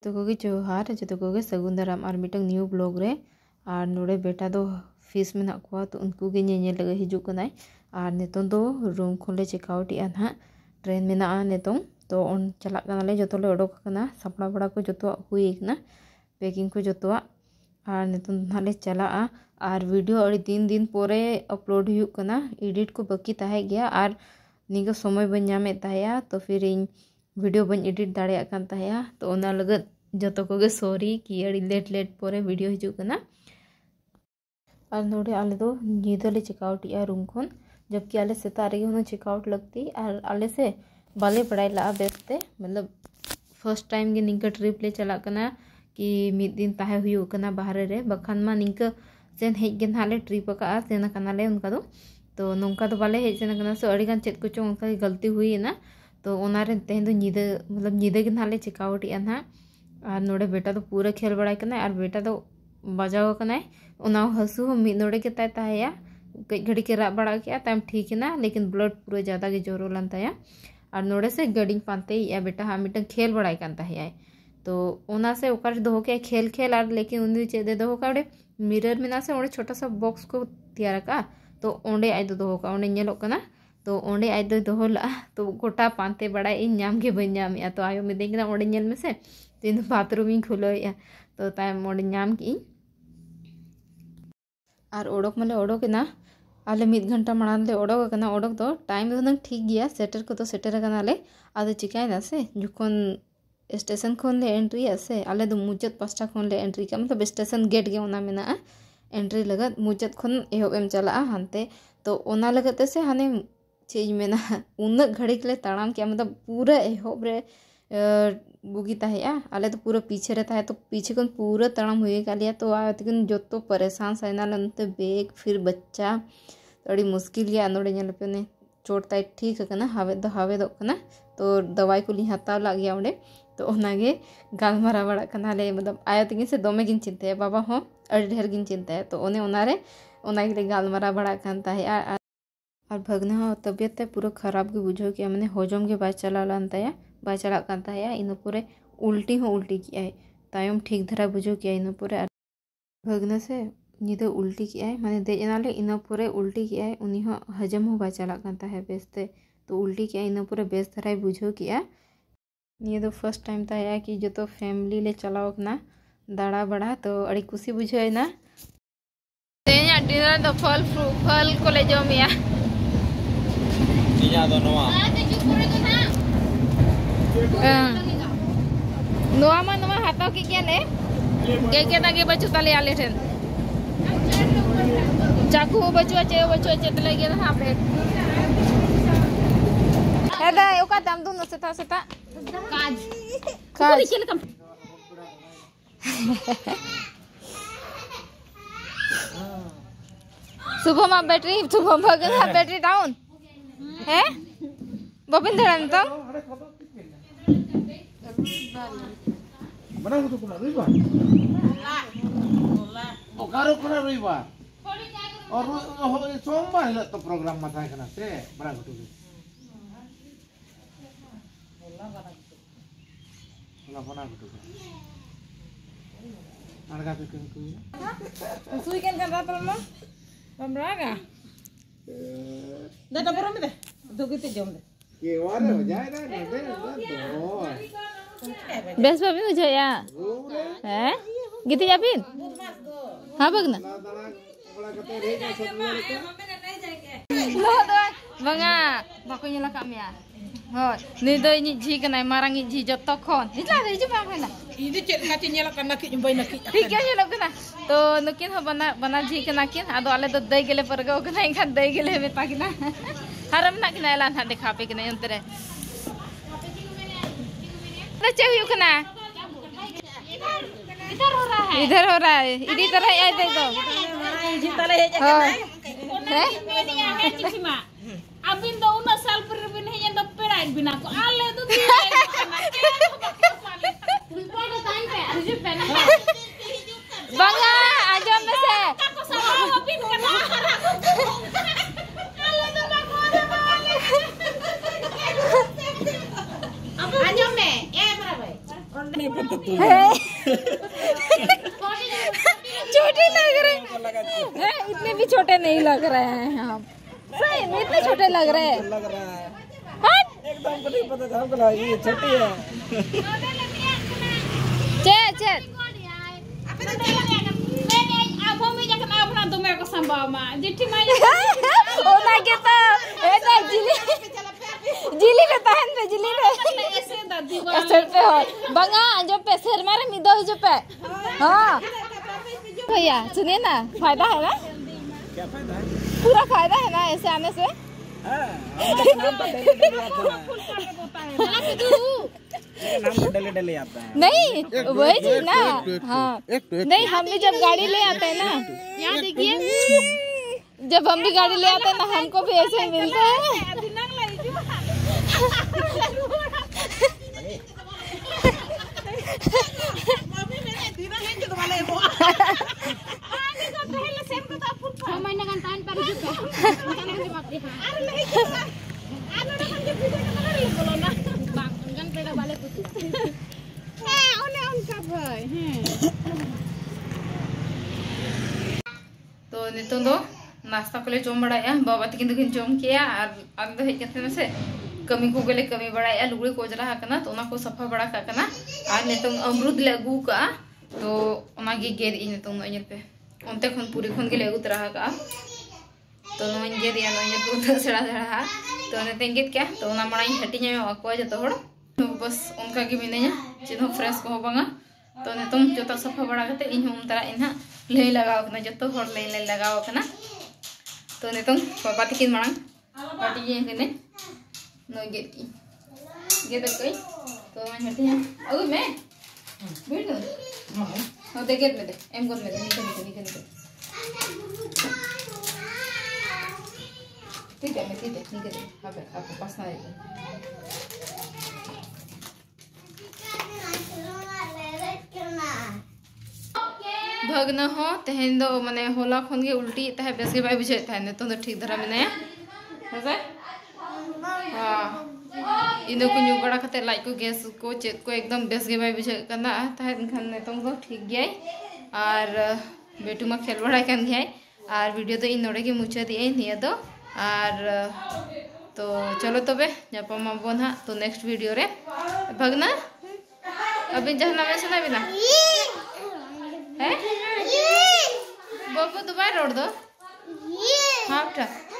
तो कोगे जोहार जो कोगे सगुन दाराम और मिटंग न्यू ब्लॉग रे और नोड़े बेटा दो फीस में नाकुआ तो उनको गे ñeñel लगे हिजू कनाय और नितों दो रूम खोले चेकआउट इया ना ट्रेन में ना नितों तो उन चला कनाले जतो ले ओडोक कना सपड़ा बड़ा को जतो हुई ना पैकिंग को जतो और नितों नाले चला और वीडियो अड़ी दिन दिन पोरे अपलोड हुई कना एडिट को बाकी ताहे गया और निगा समय बन नामे ताया तो फिर इन वीडियो बन एडिट दाड़े कान ताया तो ओना लगत जतो कोगे सॉरी कि अड़ी लेट लेट पोरे वीडियो हिजू कना और नोड़े आले दो नीदले चेकआउट इया रूम खन जबकि आले सेता रे होना चेकआउट लगती और आले से बाले पढ़ाई ला बेस्ते मतलब फर्स्ट टाइम गे निंका ट्रिप ले चला कना कि मिद दिन ताहे हुई कना बाहर रे बखान मा निंका सेन हेज गे नाले ट्रिप का सेना कनाले उनका तो नौका तो बाले हेज सेना कना से अड़ी गान चेत को उनका गलती हुई ना तो ओनारे तेहन दो नीदा मतलब नीदा गे नाले चेकआउट इया ना और नोड़े बेटा तो पूरा खेल बड़ा कना और बेटा तो बजाव कना उना हसू हम मिद नोड़े के ताय ताया कई घड़ी के राब बड़ा किया ताम ठीक है ना लेकिन ब्लड पूरा ज़्यादा के जोरो लन ताया और नोड़े से गड़ी पाते या बेटा हाँ मिटन खेल बड़ा कान ताया तो ओना से ओकर दो के खेल खेल और लेकिन उन्हें चेदे दो काड़े मिरर में ना से ओंडे छोटा सा बॉक्स को तैयार का तो ओंडे आज दो का ओंडे ñeलो कना तो ओंडे आज दो ला तो गोटा पाते बड़ा इन नाम के बन नाम तो आयो में देखना ओंडे ñel में से तो इन बाथरूम इन खुलो तो तायम ओंडे नाम की और ओडोक माले ओडोक ना आले 1 घंटा माड़ान ले ओडोक कना ओडोक तो टाइम दो नंग ठीक गया सेटर को तो सेटर कना ले आदो चिकाय ना से जुखन स्टेशन खोन ले एंट्री आसे आले दो मुजत पास्टा खोन ले एंट्री का मतलब स्टेशन गेट गे ओना मेना एंट्री लगत मुजत खोन एहोब एम चला हानते तो ओना लगते से हाने चेज मेना उन घड़ी के लिए ताड़ाम किया मतलब पूरा एहोब रे बुगी ताया आले तो पूरा पीछे रहता है तो पीछे कौन पूरा तड़म हुए का लिया तो आतिकन जो तो परेशान साइना लनते बेग फिर बच्चा तो अड़ी मुश्किल गया नोड़े ñel पे ने चोट ताई ठीक कना हावे दो कना तो दवाई को ली हताव ला गया ओंडे तो ओनागे गालमारा बड़ा कना ले मतलब आया तिगिन से दोमे गिन चिंता है बाबा हो अड़ी ढेर गिन चिंता है तो ओने ओनारे ओनागे गालमारा बड़ा कानता है और भगना हो तबियत पूरा खराब के बुझो कि मैंने हजम के बाद चला लानता बाय चला कानता है इन पूरे उल्टी हो उल्टी किया है तायम ठीक धरा बुझो किया इन पूरे भगना से निदे उल्टी किया है माने देजनाले इन पूरे उल्टी किया है उन्हीं हो हजम हो बाय चला कानता है बेस्ते तो उल्टी किया इन पूरे बेस धरा बुझो किया ये तो फर्स्ट टाइम ताया कि जो तो फैमिली ले चलाओ ना दाड़ा बड़ा तो अड़ी खुशी बुझो है ना तेया डिनर तो फल को ले जाओ मिया निया दो नोआ नोआ मा नोआ हाथों की क्या ले के ताके बच्चों ताले आले ठेन चाकू बच्चों चेतले गे हां पे हेदा ओका दाम दो न सेता काज सुबह में बैटरी डाउन है बबिन धड़न तो mana kutu kuna riba okaro kuna riba और सोमवार हिला तो प्रोग्राम में था कना से बड़ा कुटु होला बना कुटु अड़गा पे कुन सुई केन कर रात में बमरागा दादा बरो में दे दोगते जम दे के वारे हो जाए ना दे तो बेस भाभी हो जाया हैं गीती जाबिन हां बगना लो दो बंगा बाको nyala kamya हो नि दो नि झी कनाय मारांगी झी जतो खन निला रे जे बांग हैला ini cek kati nyala kana ki jumbai nak ठीक है nyala कना तो नुकिन हो बना झी कना किन आदो आले तो दई गेले परगो कना इनखान दई गेले मेता किना हरम ना किना एला ना देखा पे किना अंतरे ना चाहिए कना इधर हो रहा है इधर तरह आई दे दो ji tale heja kana है cima abin do una sal per bin heja do pera bin aku ale do bangga aja mese aku sama bin kana ale do aja me berapa छोटे लग रहे हैं, इतने भी छोटे नहीं लग रहे हैं हम। सही में इतने छोटे लग रहे हैं। एकदम को नहीं पता था, हमको लगा ये छोटी है। चल तो मेरे को संभाव मां जिठी मां ओना के तो ऐसा जिली पे तहन पे जिली पे ऐसे दादी ऐसे पे हो बंगा जो पे सिर मारे मिदो जो पे हां भैया सुनिए ना, फायदा है ना? क्या फायदा है? पूरा फायदा है ना ऐसे आने से? हां नाम तो डेली आता है। नहीं वही चीज ना। हाँ नहीं, हम भी जब गाड़ी ले आते हैं ना, यहाँ देखिए जब हम भी गाड़ी ले आते हैं ना, हमको भी ऐसे मिलता है। तो नितों दो नाश्ता को ले जम बड़ाया बाबा तकिन दो जम किया और आगे दो हेज कते से कमी को गेले कमी बड़ाया लुगड़ी को जला हकना तो ओना को सफा बड़ा काकना और नितों अमरूद ले अगू का तो ओना गे गेद इ नितों नो पे ओनते खन पूरी खन गेले अगू तरह का तो नो गेद या नो तो सड़ा सड़ा तो नेते गेद क्या तो ओना मणाई हटी nya अको जतो हड़ तो बस उनका के मिनेया चिन्ह फ्रेश को बांगा तो नितों जतो सफा बड़ा कते इन हम तरा इनहा ले लगाव कना जतो हड़ ले लगाव कना तो नितों बाबा तकिन मांग पाटी जे कने नो गेद की गेद कई तो मैं हटी अगु में बैठ दो हो दे गेद में दे एम गोद में दे निकल ठीक है मैं ठीक है निकल अब आपको पास ना आएगा भगना हो तेहन दो माने होला खन गे उल्टी तहे बेस गे बाय बुझे तहे तो ठीक धरा मने हेसे हां इनो को न्यू बड़ा कते लाइक को गैस को चेत को एकदम बेस गे बाय बुझे कना तहे खन ने तो ठीक गई और बेटू मा खेल बड़ा कन गई और वीडियो तो इन नोड़े के मुचा दिए निया दो और तो चलो तबे जापामा बोन हा तो नेक्स्ट वीडियो रे भगना अभी जहना में सुना बिना है बाबू दोबारा रोड दो हाँ बेटा